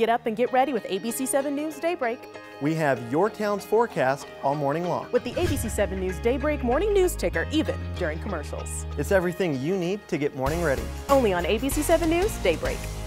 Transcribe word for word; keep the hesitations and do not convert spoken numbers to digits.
Get up and get ready with A B C seven News Daybreak. We have your town's forecast all morning long. With the A B C seven News Daybreak morning news ticker, even during commercials. It's everything you need to get morning ready. Only on A B C seven News Daybreak.